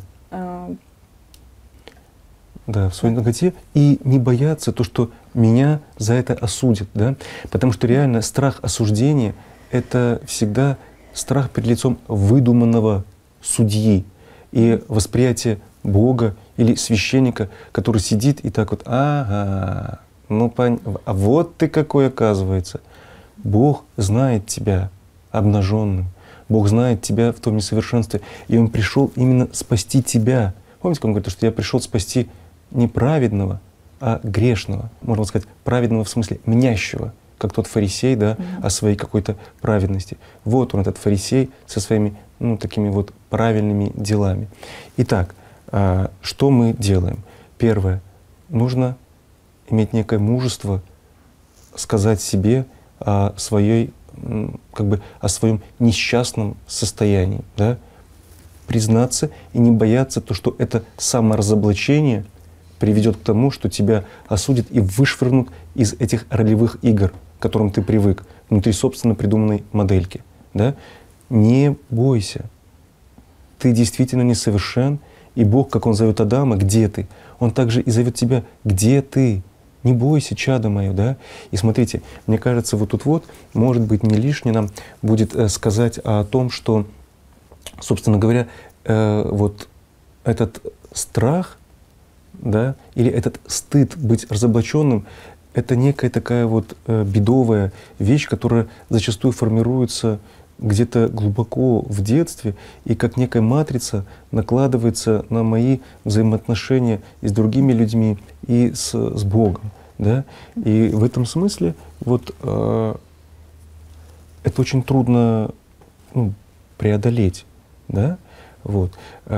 Да, в своей наготе, и не бояться то, что меня за это осудят, да, потому что реально страх осуждения — это всегда страх перед лицом выдуманного судьи и восприятие Бога или священника, который сидит и так вот, ага, а вот ты какой, оказывается. Бог знает тебя обнаженным, Бог знает тебя в том несовершенстве, и Он пришел именно спасти тебя. Помните, как Он говорит, что я пришел спасти не праведного, а грешного. Можно сказать, праведного в смысле мнящего, как тот фарисей, да, о своей какой-то праведности. Вот он, этот фарисей, со своими, такими вот правильными делами. Итак, что мы делаем? Первое. Нужно иметь некое мужество сказать себе о своей, о своем несчастном состоянии, да? Признаться и не бояться то, что это саморазоблачение приведет к тому, что тебя осудят и вышвырнут из этих ролевых игр, к которым ты привык, внутри собственно придуманной модельки. Да? Не бойся. Ты действительно несовершен, и Бог, как Он зовет Адама, где ты? Он также и зовет тебя, где ты? Не бойся, чадо мое, да? И смотрите, мне кажется, вот тут вот, может быть, не лишне нам будет сказать о том, что, собственно говоря, вот этот страх, да, или этот стыд быть разоблаченным, это некая такая вот бедовая вещь, которая зачастую формируется где-то глубоко в детстве и как некая матрица накладывается на мои взаимоотношения и с другими людьми, и с Богом. Да? И в этом смысле вот, это очень трудно преодолеть. Да? Вот.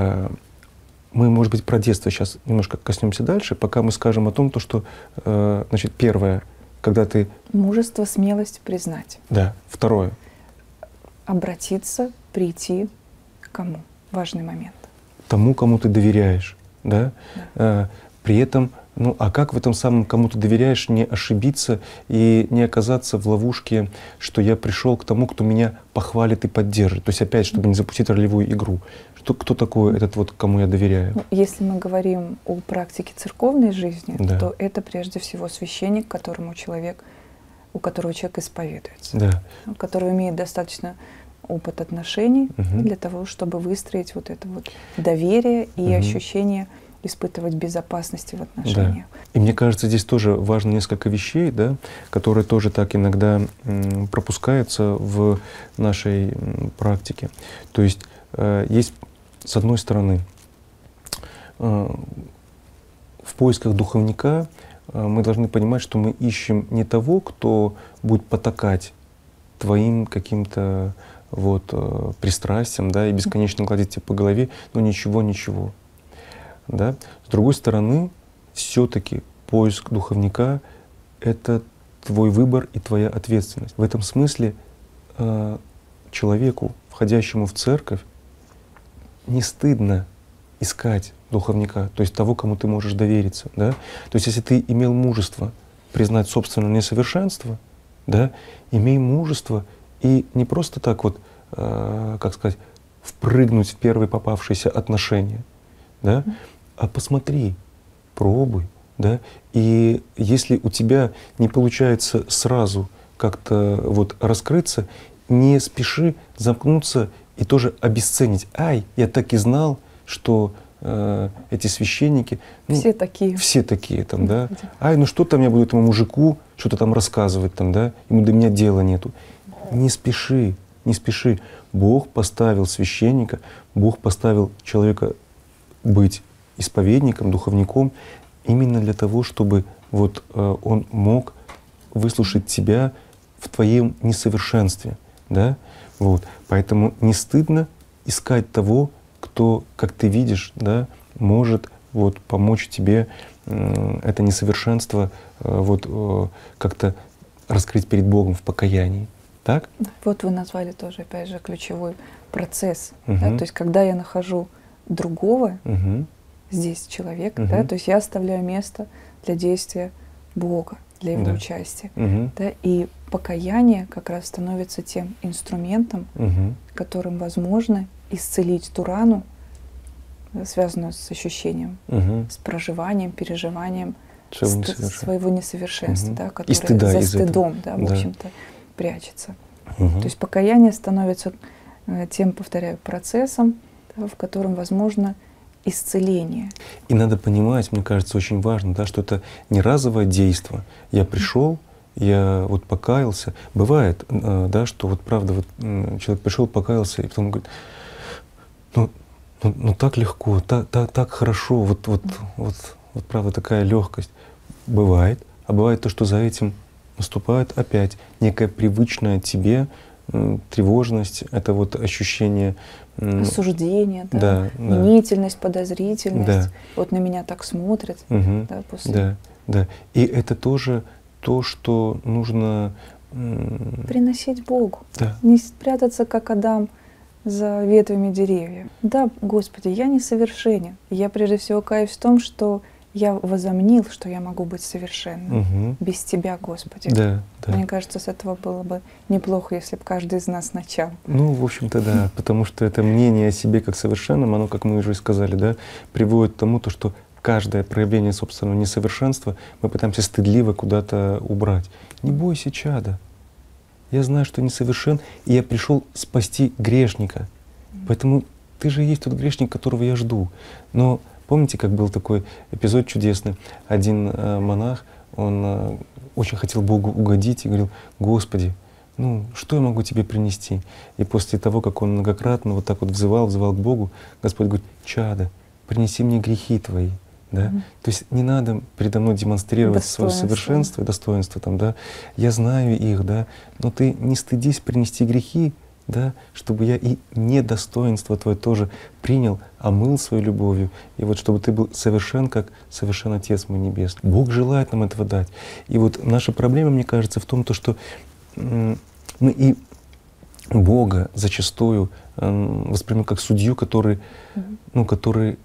Мы, может быть, про детство сейчас немножко коснемся дальше, пока мы скажем о том, что, значит, первое, когда ты… Мужество, смелость признать. Да. Второе. Обратиться, прийти к кому? Важный момент. Тому, кому ты доверяешь. Да? При этом, а как в этом самом кому ты доверяешь не ошибиться и не оказаться в ловушке, что я пришел к тому, кто меня похвалит и поддержит? То есть опять, чтобы не запустить ролевую игру. Кто такой этот вот, кому я доверяю? Если мы говорим о практике церковной жизни, да. то это прежде всего священник, у которого человек исповедуется, да. который имеет достаточно опыт отношений для того, чтобы выстроить вот это вот доверие и ощущение испытывать безопасности в отношениях. Да. И мне кажется, здесь тоже важно несколько вещей, да, которые тоже так иногда пропускаются в нашей практике. То есть есть, с одной стороны, в поисках духовника мы должны понимать, что мы ищем не того, кто будет потакать твоим каким-то вот пристрастиям, да, и бесконечно гладить тебя по голове, но ничего. Да? С другой стороны, все-таки поиск духовника — это твой выбор и твоя ответственность. В этом смысле человеку, входящему в церковь, не стыдно искать духовника, то есть того, кому ты можешь довериться. Да? То есть если ты имел мужество признать собственное несовершенство, да, имей мужество и не просто так вот, как сказать, впрыгнуть в первые попавшиеся отношения, да, а посмотри, пробуй, да, и если у тебя не получается сразу как-то вот раскрыться, не спеши замкнуться и тоже обесценить. Ай, я так и знал, что эти священники. Ну, все такие. Все такие там, да. Ай, ну что там я буду этому мужику что-то там рассказывать там, да, ему до меня дела нету. Не спеши, не спеши. Бог поставил священника, Бог поставил человека быть исповедником, духовником именно для того, чтобы вот он мог выслушать тебя в твоем несовершенстве, да, вот. Поэтому не стыдно искать того, кто, как ты видишь, да, может вот помочь тебе это несовершенство вот как-то раскрыть перед Богом в покаянии, так? Вот вы назвали тоже, опять же, ключевой процесс, Угу. да, то есть когда я нахожу другого, Угу. здесь человека, Мгм. да, то есть я оставляю место для действия Бога, для его Да. участия. Угу. Да, и покаяние как раз становится тем инструментом, Угу. которым возможно исцелить ту рану, связанную с ощущением, Угу. с проживанием, переживанием Своего несовершенства. своего несовершенства, Мгм. да, И которое стыда за из этого. стыдом, да, в Да. общем-то, прячется. Мгм. То есть покаяние становится тем, повторяю, процессом, да, в котором возможно исцеление. И надо понимать, мне кажется, очень важно, да, что это не разовое действие. Я пришел, я вот покаялся. Бывает, да, что вот правда, вот человек пришел, покаялся, и потом говорит, ну так легко, так хорошо, вот правда такая легкость. Бывает, а бывает то, что за этим наступает опять некая привычная тебе тревожность, это вот ощущение Осуждение, да, да, да. мнительность, подозрительность. Да. Вот на меня так смотрят, Мгм. да, после. Да, да. И это тоже то, что нужно Приносить Богу. да. Не спрятаться, как Адам, за ветвями деревьев. Да, Господи, я несовершенен. Я прежде всего каюсь в том, что я возомнил, что я могу быть совершенным. Мгм. Без Тебя, Господи. Да, да. Мне кажется, с этого было бы неплохо, если бы каждый из нас начал. Ну, в общем-то, да, потому что это мнение о себе как совершенном, оно, как мы уже сказали, да, приводит к тому, то, что каждое проявление собственного несовершенства мы пытаемся стыдливо куда-то убрать. Не бойся, чада. Я знаю, что несовершен, и я пришел спасти грешника. Поэтому ты же есть тот грешник, которого я жду. Но помните, как был такой эпизод чудесный? Один монах, он очень хотел Богу угодить и говорил: Господи, ну что я могу тебе принести? И после того, как он многократно вот так вот взывал к Богу, Господь говорит: чада, принеси мне грехи твои. Да? То есть не надо передо мной демонстрировать свое совершенство и достоинство, там, да? Я знаю их, да? Но ты не стыдись принести грехи, да? Чтобы я и недостоинство твое тоже принял, омыл своей любовью, и вот чтобы ты был совершен, как совершен Отец мой Небесный. Бог желает нам этого дать. И вот наша проблема, мне кажется, в том, что мы и Бога зачастую воспринимаем как судью, который, ну, который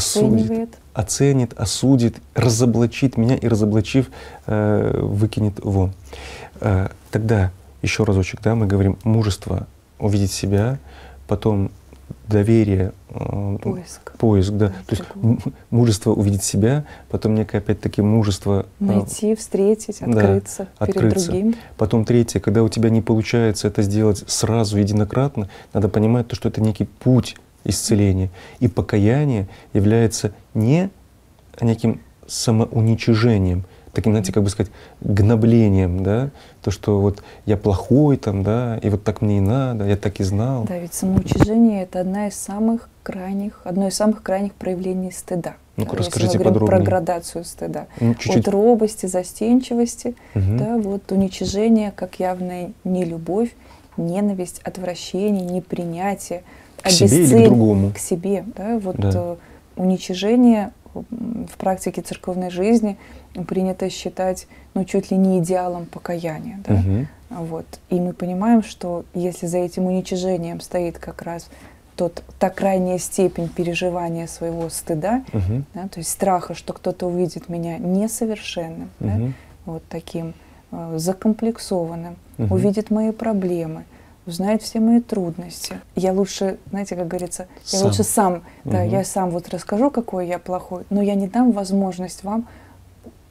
оценит, осудит, разоблачит меня и, разоблачив, выкинет вон. Тогда еще разочек, да, мы говорим: мужество увидеть себя, потом доверие, поиск, да, то есть мужество увидеть себя, потом некое опять-таки мужество найти, встретить, открыться, да, перед другим. Потом третье, когда у тебя не получается это сделать сразу, единократно, надо понимать то, что это некий путь исцеления. И покаяние является не неким самоуничижением, таким, знаете, как бы сказать, гноблением, да, то, что вот я плохой там, да, и вот так мне и надо, я так и знал. Да, ведь самоуничижение — это одно из самых крайних проявлений стыда. Ну, да, расскажите если мы говорим подробнее. про градацию стыда. Чуть-чуть. От робости, застенчивости, да, вот уничижение как явная нелюбовь, ненависть, отвращение, непринятие, к себе или к другому? К себе, да, вот да. Уничижение в практике церковной жизни принято считать, ну, чуть ли не идеалом покаяния, да? Вот. И мы понимаем, что если за этим уничижением стоит как раз та крайняя степень переживания своего стыда, да, то есть страха, что кто-то увидит меня несовершенным, да, вот таким закомплексованным, увидит мои проблемы, узнает все мои трудности. Я лучше, знаете, как говорится, я лучше сам, да, я сам вот расскажу, какой я плохой, но я не дам возможность вам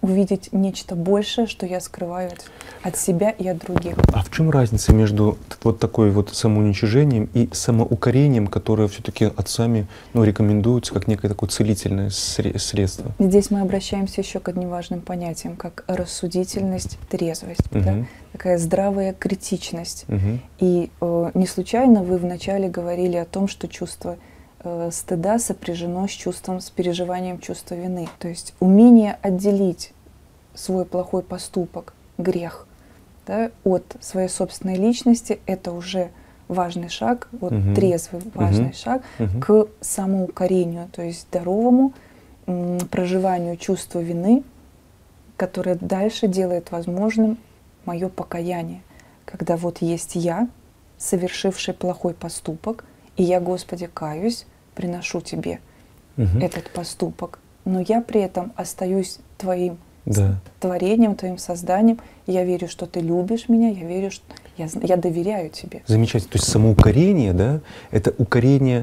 увидеть нечто большее, что я скрываю от себя и от других. А в чем разница между вот такой вот самоуничижением и самоукорением, которое все-таки отцами рекомендуется как некое такое целительное средство? Здесь мы обращаемся еще к одним важным понятиям, как рассудительность, трезвость, да? Такая здравая критичность. И не случайно вы вначале говорили о том, что чувство стыда сопряжено с переживанием чувства вины. То есть умение отделить свой плохой поступок, грех, да, от своей собственной личности — это уже важный шаг, вот трезвый важный шаг к самоукорению, то есть здоровому проживанию чувства вины, которое дальше делает возможным мое покаяние, когда вот есть я, совершивший плохой поступок, и я, Господи, каюсь, приношу Тебе этот поступок, но я при этом остаюсь Твоим творением, Твоим созданием, и я верю, что Ты любишь меня, я верю, что я доверяю Тебе. Замечательно. То есть самоукорение, да, это укорение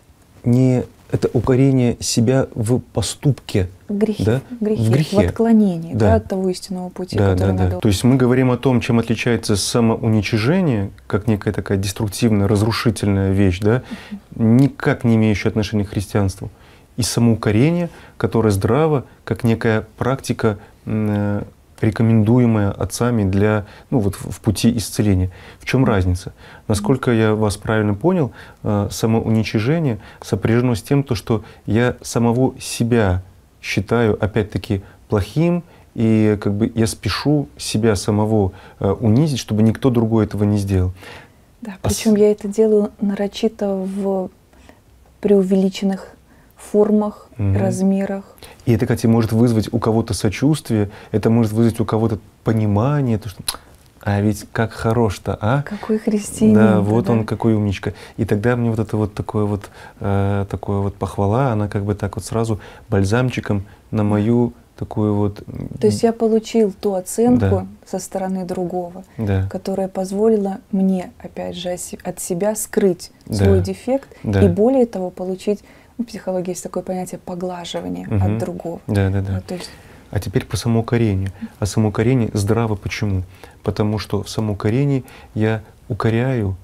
это укорение себя в поступке. В грехе, да? в грехе, в отклонении от того истинного пути, который надо. То есть мы говорим о том, чем отличается самоуничижение, как некая такая деструктивная, разрушительная вещь, да, никак не имеющая отношения к христианству, и самоукорение, которое здраво, как некая практика, рекомендуемая отцами для, в пути исцеления. В чем разница? Насколько я вас правильно понял, самоуничижение сопряжено с тем, что я самого себя считаю, опять-таки, плохим, и как бы я спешу себя самого унизить, чтобы никто другой этого не сделал. Да, причем я это делаю нарочито в преувеличенных формах, размерах. И это, кстати, может вызвать у кого-то сочувствие, это может вызвать у кого-то понимание, то, что а ведь как хорош-то, а? Какой христианин. Да, вот он какой умничка. И тогда мне вот это вот такое вот похвала, она как бы так вот сразу бальзамчиком на мою такую вот... То есть я получил ту оценку со стороны другого, которая позволила мне, опять же, от себя скрыть свой дефект и более того получить... В психологии есть такое понятие поглаживания от другого. То есть... А теперь по самоукорению. А самоукорение здраво почему? Потому что в самоукорении я укоряю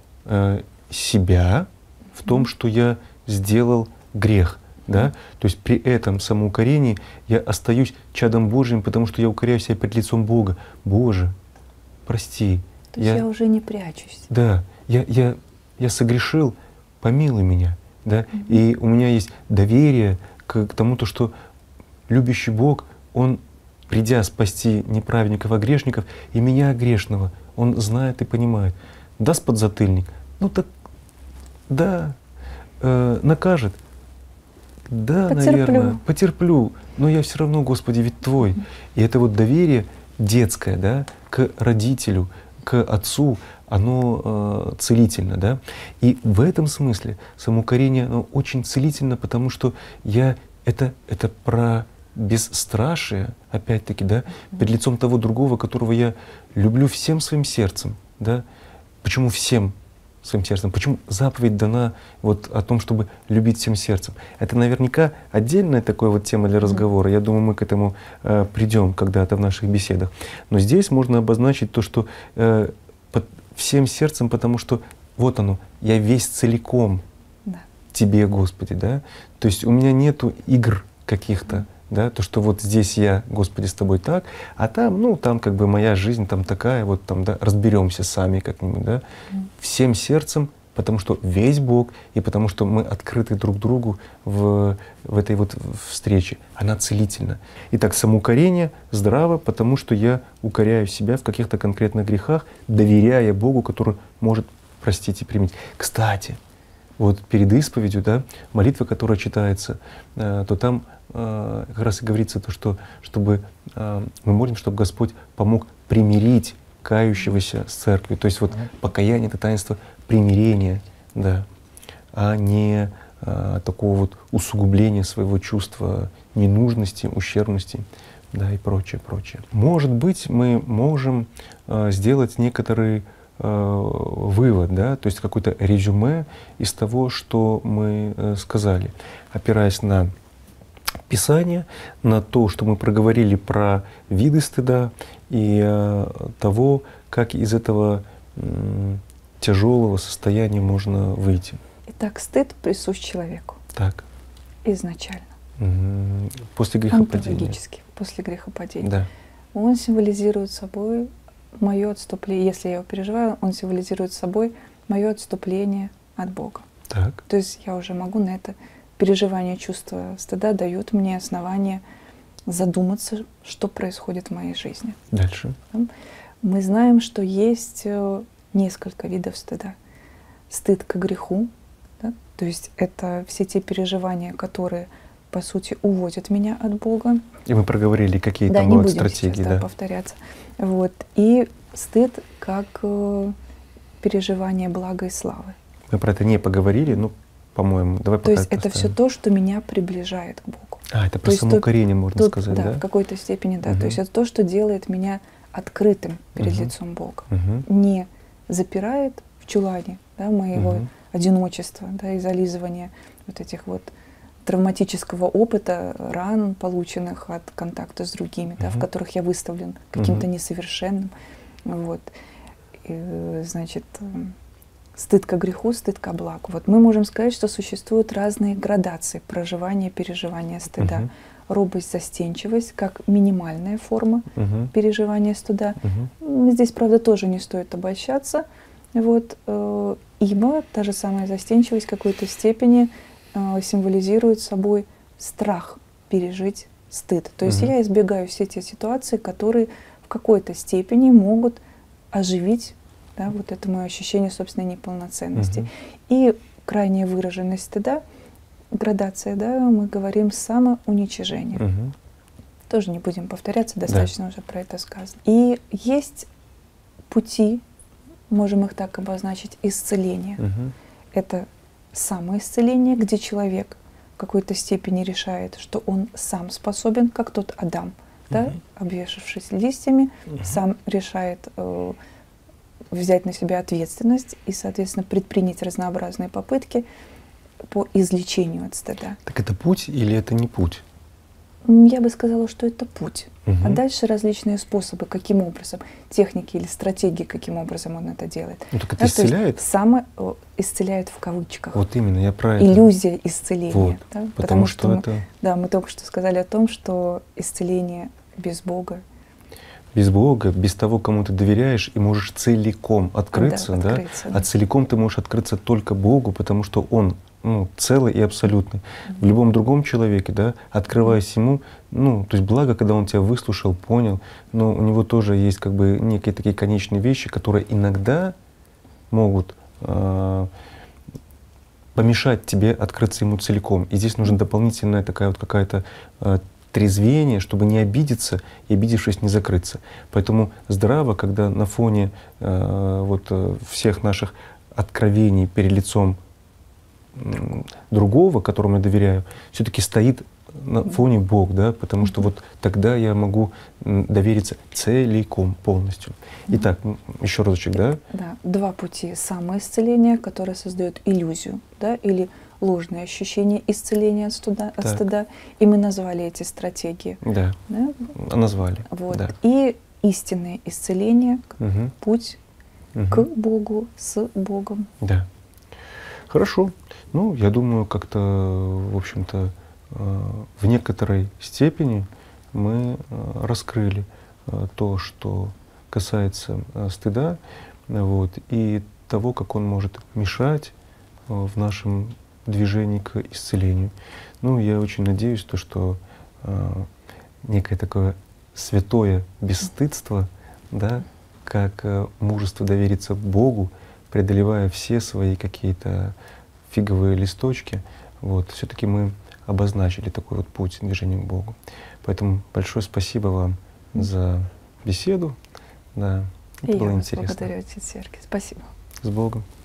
себя в том, что я сделал грех. Да? То есть при этом самоукорении я остаюсь чадом Божьим, потому что я укоряю себя перед лицом Бога. Боже, прости. То есть я уже не прячусь. Да, я согрешил, помилуй меня. Да? И у меня есть доверие к тому, что любящий Бог, Он, придя спасти неправедников, а грешников, и меня грешного, Он знает и понимает. Даст подзатыльник, накажет. Да, наверное, потерплю, но я все равно, Господи, ведь Твой. И это вот доверие детское, да, к родителю, к отцу, оно целительно, да. И в этом смысле самоукорение, оно очень целительно, потому что это про бесстрашие, опять-таки, да, перед лицом того другого, которого я люблю всем своим сердцем, да. Почему всем своим сердцем? Почему заповедь дана вот о том, чтобы любить всем сердцем? Это наверняка отдельная такая вот тема для разговора. Я думаю, мы к этому придем когда-то в наших беседах. Но здесь можно обозначить то, что всем сердцем, потому что вот оно, я весь целиком Тебе, Господи, да. То есть у меня нету игр каких-то, да, то, что вот здесь я, Господи, с Тобой так, а там, там как бы моя жизнь там такая, вот там, да, разберемся сами как-нибудь, да. Всем сердцем, потому что весь Бог, и потому что мы открыты друг другу в этой вот встрече. Она целительна. Итак, самоукорение здраво, потому что я укоряю себя в каких-то конкретных грехах, доверяя Богу, который может простить и примирить. Кстати, вот перед исповедью, да, молитва, которая читается, то там как раз и говорится то, что чтобы мы молим, чтобы Господь помог примирить кающегося с церковью. То есть вот покаяние — это таинство примирения, да, а не такого вот усугубления своего чувства ненужности, ущербности, да, и прочее, прочее. Может быть, мы можем сделать некоторый вывод, да, то есть какое-то резюме из того, что мы сказали, опираясь на Писания, на то, что мы проговорили про виды стыда и того, как из этого тяжелого состояния можно выйти. Итак, стыд присущ человеку Так. изначально. После грехопадения. Онтологически, после грехопадения. Да. Он символизирует собой мое отступление. Если я его переживаю, он символизирует собой мое отступление от Бога. Так. То есть я уже могу на это переживание чувства стыда дают мне основание задуматься, что происходит в моей жизни. Дальше. Мы знаем, что есть несколько видов стыда. Стыд к греху, да? То есть это все те переживания, которые, по сути, уводят меня от Бога. И мы проговорили, какие Да, там не бывают будем стратегии. сейчас, Да. повторяться. Вот. И стыд как переживание блага и славы. Мы про это не поговорили, ну, по-моему, давай пока То есть это все то, что меня приближает к Богу. это То про есть самоукорение, можно тут, сказать, да? да? В какой-то степени, да. Мгм. То есть это то, что делает меня открытым перед Мгм. лицом Бога. Мгм. Не запирает в чулане, да, моего Мгм. одиночества, да, и зализывания вот этих вот травматического опыта, ран, полученных от контакта с другими, да, в Мгм. которых я выставлен каким-то Мгм. несовершенным. Вот. И, значит, стыд ко греху, стыд ко благу. Вот мы можем сказать, что существуют разные градации проживания, переживания стыда. Мгм. Робость, застенчивость как минимальная форма Мгм. переживания стыда. Мгм. Здесь, правда, тоже не стоит обольщаться, вот, ибо та же самая застенчивость в какой-то степени символизирует собой страх пережить стыд. То есть Мгм. я избегаю все те ситуации, которые в какой-то степени могут оживить, да, вот это мое ощущение собственной неполноценности. Мгм. И крайняя выраженность стыда, градация, да, мы говорим самоуничижение. Мгм. Тоже не будем повторяться, достаточно уже про это сказано. И есть пути, можем их так обозначить, исцеления. Мгм. Это самоисцеление, где человек в какой-то степени решает, что он сам способен, как тот Адам, да, Мгм. обвешавшись листьями, Мгм. сам решает взять на себя ответственность и, соответственно, предпринять разнообразные попытки по излечению от стыда. Так это путь или это не путь? Я бы сказала, что это путь. Мгм. А дальше различные способы, каким образом, техники или стратегии, каким образом он это делает. Ну так это Да, то есть исцеляет? исцеляет в кавычках. Вот именно, я про это. Иллюзия исцеления. Вот, Да? потому что мы, это да, мы только что сказали о том, что исцеление без Бога. без Бога, без того, кому ты доверяешь, и можешь целиком открыться, да? открыться, А целиком ты можешь открыться только Богу, потому что Он целый и абсолютный. В любом другом человеке, да, открываясь Ему, то есть благо, когда Он тебя выслушал, понял, но у него тоже есть как бы некие такие конечные вещи, которые иногда могут помешать тебе открыться Ему целиком. И здесь нужна дополнительная такая вот какая-то трезвение, чтобы не обидеться и, обидевшись, не закрыться. Поэтому здраво, когда на фоне всех наших откровений перед лицом другого, которому я доверяю, все-таки стоит на фоне Бог, да, потому что вот тогда я могу довериться целиком, полностью. Итак, еще разочек, да? Да, два пути самоисцеления, которое создает иллюзию, да, или ложное ощущение исцеления от стыда, и мы назвали эти стратегии. Да, Да? назвали. Вот. Да. И истинное исцеление, Угу. путь к Богу, с Богом. Да. Хорошо. Я думаю, как-то, в общем-то, в некоторой степени мы раскрыли то, что касается стыда, и того, как он может мешать в нашем движении к исцелению. Я очень надеюсь, что некое такое святое бесстыдство, да, как мужество довериться Богу, преодолевая все свои какие-то фиговые листочки, все-таки мы обозначили такой вот путь движения к Богу. Поэтому большое спасибо вам за беседу. Да, И это я было вас интересно. благодарю, отец Сергий. Спасибо. С Богом.